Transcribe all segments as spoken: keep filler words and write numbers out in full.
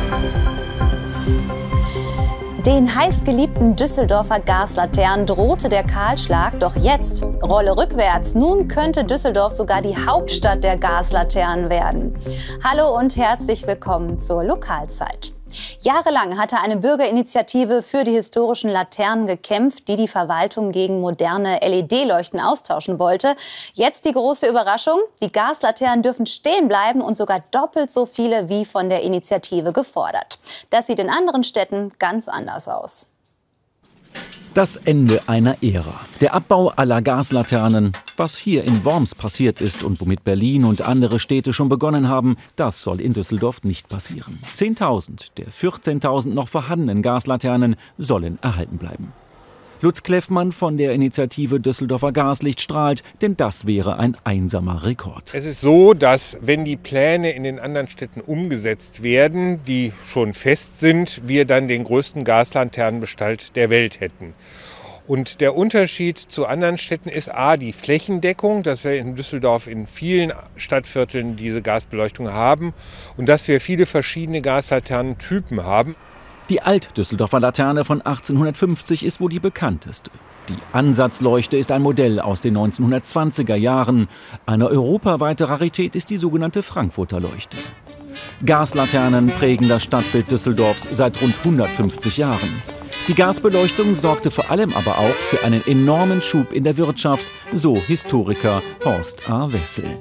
Den heißgeliebten Düsseldorfer Gaslaternen drohte der Kahlschlag, doch jetzt Rolle rückwärts. Nun könnte Düsseldorf sogar die Hauptstadt der Gaslaternen werden. Hallo und herzlich willkommen zur Lokalzeit. Jahrelang hatte eine Bürgerinitiative für die historischen Laternen gekämpft, die die Verwaltung gegen moderne L E D-Leuchten austauschen wollte. Jetzt die große Überraschung: Die Gaslaternen dürfen stehen bleiben und sogar doppelt so viele wie von der Initiative gefordert. Das sieht in anderen Städten ganz anders aus. Das Ende einer Ära. Der Abbau aller Gaslaternen. Was hier in Worms passiert ist und womit Berlin und andere Städte schon begonnen haben, das soll in Düsseldorf nicht passieren. zehntausend der vierzehntausend noch vorhandenen Gaslaternen sollen erhalten bleiben. Lutz Kleffmann von der Initiative Düsseldorfer Gaslicht strahlt, denn das wäre ein einsamer Rekord. Es ist so, dass wenn die Pläne in den anderen Städten umgesetzt werden, die schon fest sind, wir dann den größten Gaslaternenbestand der Welt hätten. Und der Unterschied zu anderen Städten ist a, die Flächendeckung, dass wir in Düsseldorf in vielen Stadtvierteln diese Gasbeleuchtung haben und dass wir viele verschiedene Gaslaternentypen haben. Die Alt-Düsseldorfer Laterne von achtzehnhundertfünfzig ist wohl die bekannteste. Die Ansatzleuchte ist ein Modell aus den neunzehnhundertzwanziger Jahren. Eine europaweite Rarität ist die sogenannte Frankfurter Leuchte. Gaslaternen prägen das Stadtbild Düsseldorfs seit rund hundertfünfzig Jahren. Die Gasbeleuchtung sorgte vor allem aber auch für einen enormen Schub in der Wirtschaft, so Historiker Horst A. Wessel.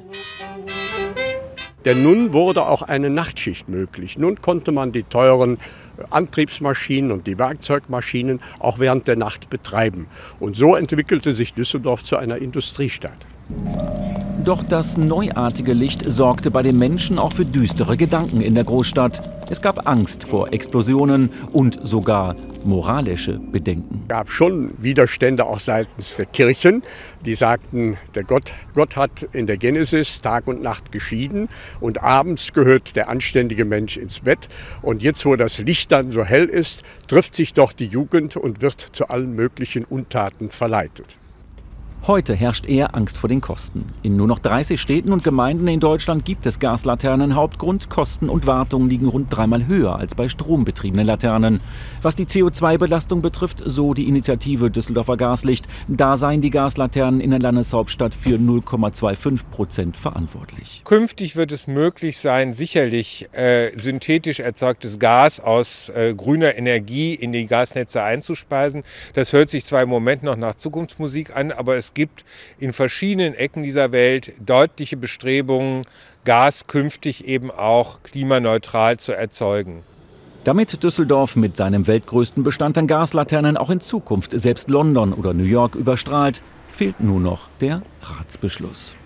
Denn nun wurde auch eine Nachtschicht möglich. Nun konnte man die teuren Antriebsmaschinen und die Werkzeugmaschinen auch während der Nacht betreiben. Und so entwickelte sich Düsseldorf zu einer Industriestadt. Doch das neuartige Licht sorgte bei den Menschen auch für düstere Gedanken in der Großstadt. Es gab Angst vor Explosionen und sogar moralische Bedenken. Es gab schon Widerstände auch seitens der Kirchen, die sagten, der Gott, Gott hat in der Genesis Tag und Nacht geschieden und abends gehört der anständige Mensch ins Bett. Und jetzt, wo das Licht dann so hell ist, trifft sich doch die Jugend und wird zu allen möglichen Untaten verleitet. Heute herrscht eher Angst vor den Kosten. In nur noch dreißig Städten und Gemeinden in Deutschland gibt es Gaslaternen. Hauptgrund: Kosten und Wartung liegen rund dreimal höher als bei strombetriebenen Laternen. Was die C O zwei Belastung betrifft, so die Initiative Düsseldorfer Gaslicht, da seien die Gaslaternen in der Landeshauptstadt für null Komma fünfundzwanzig Prozent verantwortlich. Künftig wird es möglich sein, sicherlich äh, synthetisch erzeugtes Gas aus äh, grüner Energie in die Gasnetze einzuspeisen. Das hört sich zwar im Moment noch nach Zukunftsmusik an, aber es Es gibt in verschiedenen Ecken dieser Welt deutliche Bestrebungen, Gas künftig eben auch klimaneutral zu erzeugen. Damit Düsseldorf mit seinem weltgrößten Bestand an Gaslaternen auch in Zukunft selbst London oder New York überstrahlt, fehlt nur noch der Ratsbeschluss.